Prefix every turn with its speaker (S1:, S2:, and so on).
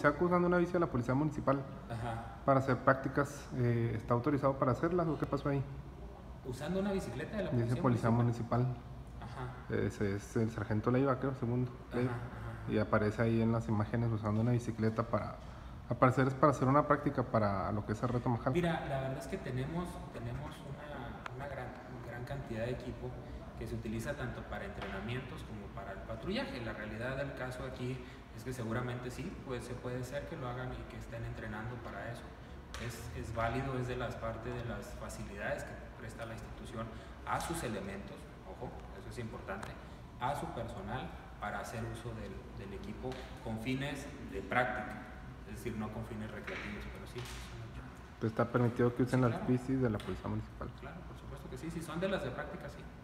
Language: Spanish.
S1: policía usando una bici de la policía municipal
S2: Ajá.
S1: para hacer prácticas, ¿está autorizado para hacerlas o qué pasó ahí?
S2: Usando una bicicleta de la
S1: Dice
S2: policía
S1: policía
S2: municipal.
S1: municipal.
S2: Ajá.
S1: Ese es el sargento Leiva, creo, segundo.
S2: Ajá,
S1: Leiva.
S2: ajá.
S1: Y aparece ahí en las imágenes usando una bicicleta para, al parecer es para hacer una práctica para lo que es el reto Majal.
S2: Mira, la verdad es que tenemos una gran cantidad de equipo que se utiliza tanto para entrenamientos como para el patrullaje. La realidad del caso aquí es que seguramente sí, pues se puede ser que lo hagan y que estén entrenando para eso. Es válido, es de las partes de las facilidades que presta la institución a sus elementos, ojo, eso es importante, a su personal para hacer uso del equipo con fines de práctica, es decir, no con fines recreativos, pero sí.
S1: Pues está permitido que usen
S2: Sí,
S1: las
S2: claro.
S1: bicis de la policía municipal.
S2: Claro, por supuesto que sí, si son de las de práctica, sí.